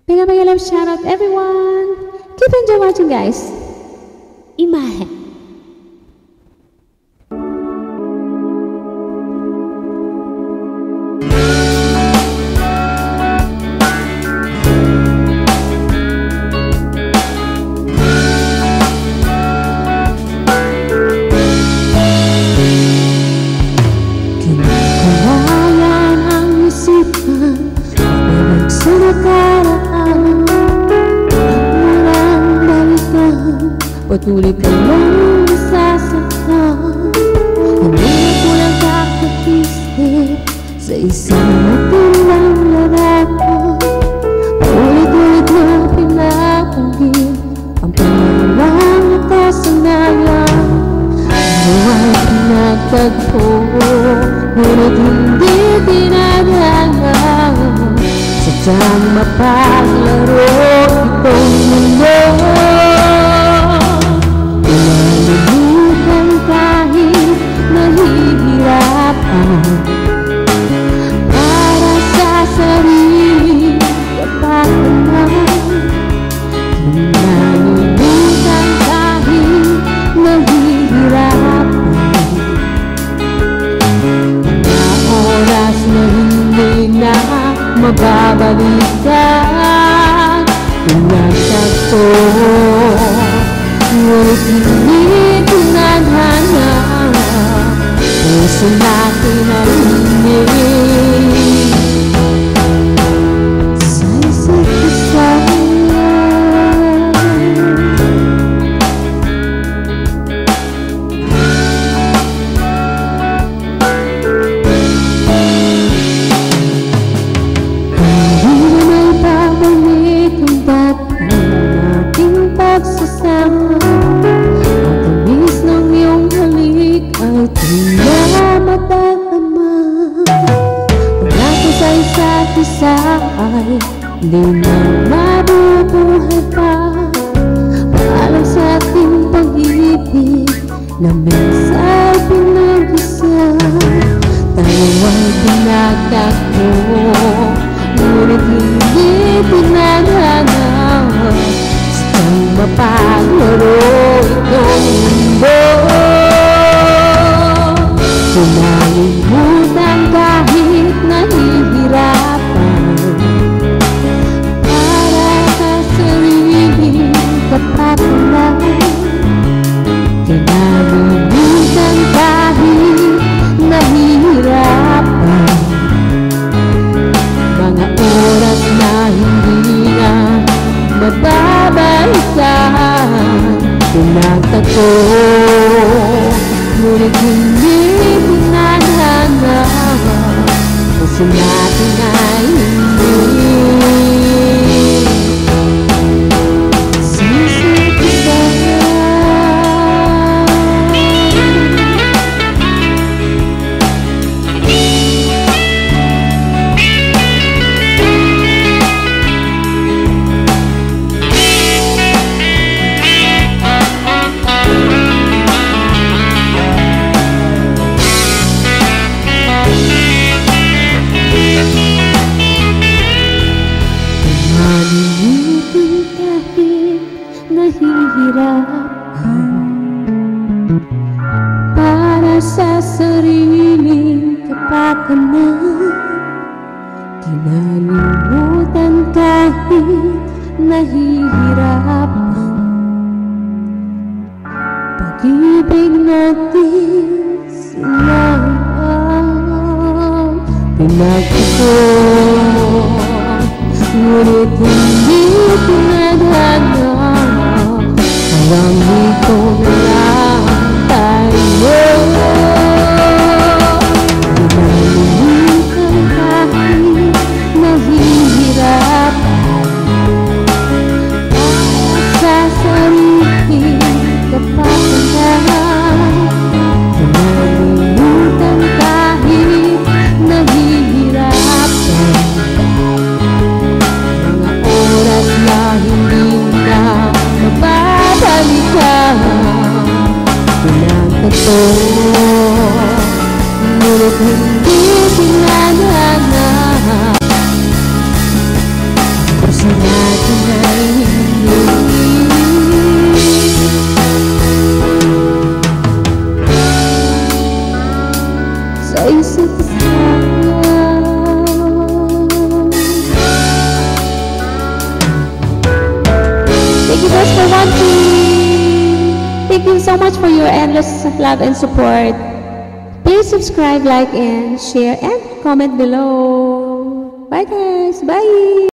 Mega love shout out everyone. Keep enjoy watching guys. Imahe. Kinakawalan ang isipan pabalik sa nakaraan. Ang murang balikan, patuloy ka lang nasasaktan. Hindi na kulang kakatisip sa isang matilang larawan. Ulit-ulit na pinapanggit ang pangalang nakasanayan. Buhay pinagtagpo, ngunit hindi dinadaan. Sadyang mapaglaro itong mundo. Pinalilitan kahit nahihirapan para sa sarili kapakanan. Pinalilitan kahit nahihirapan na mababalikan. Pinagtagpo, ngunit hindi tinadhana. Puso natin ang hingin sa isa't isa. Ay di na mabubuhay pa. Paalam sa ating pag-ibig na minsa'y pinag-isa. Tayo ay pinagtakbo, ngunit hindi pinadhana. Siyang mapaglaro itong mundo. Pinalimutan kahit nahihirapan para sa sariling kapakanan. Pinalimutan kahit nahihirapan mga oras na hindi na mababalikan. Pinagtagpo, ngunit hindi pinadhana. Puso natin ay hindi sisipisan. Nahihirapan para sa sariling kapakanan. Kinalimutan kahit nahihirapan. Pag-ibig natin sinayang. Pinagtagpo, ngunit hindi pinadhana. Hanggang dito na lang tayo. Pinalilitan kahit nahihirapan para sa sariling kapakanan. Pinalilitan kahit nahihirapan mga oras na hindi na mababalikan. Pinagtagpo, ngunit hindi pinadhana. Puso na Thank you so much for your endless love and support. Please subscribe, like, and share, and comment below. Bye guys. Bye.